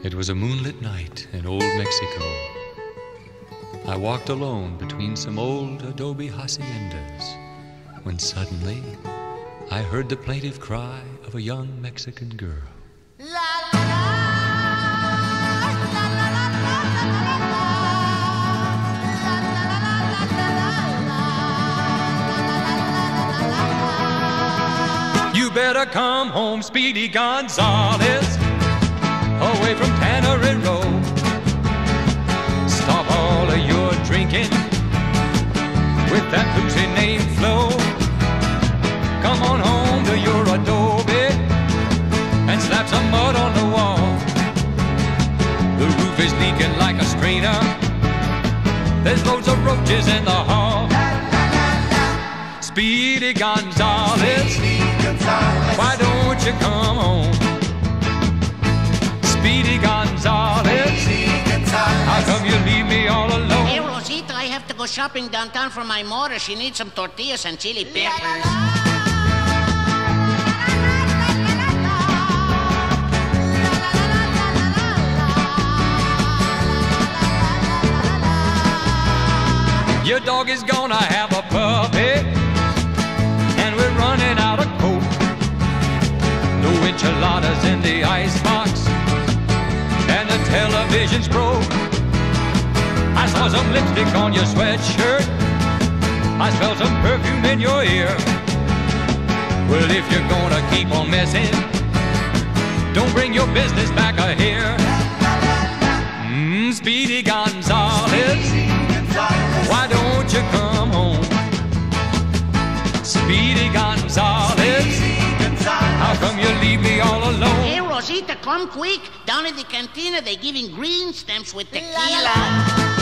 It was a moonlit night in old Mexico. I walked alone between some old adobe haciendas when suddenly I heard the plaintive cry of a young Mexican girl. You better come home, Speedy Gonzales, away from Tannery Row. Stop all of your drinking with that loosey name Flo. Come on home to your adobe and slap some mud on the wall. The roof is leaking like a strainer. There's loads of roaches in the hall. Speedy Gonzales, why don't you come home? Speedy Gonzales, how come you leave me all alone? Hey, Rosita, I have to go shopping downtown for my mother. She needs some tortillas and chili peppers. Your dog is gonna have a puppy, and we're running out of coke. No enchiladas in the icebox, and the television's broke. I saw some lipstick on your sweatshirt. I smelled some perfume in your ear. Well, if you're gonna keep on messing, don't bring your business back here. Speedy Gonzales, why don't you come home? Speedy Gonzales, how come you leave me all alone? Hey, Rosita, come quick. Down in the cantina, they're giving green stamps with tequila.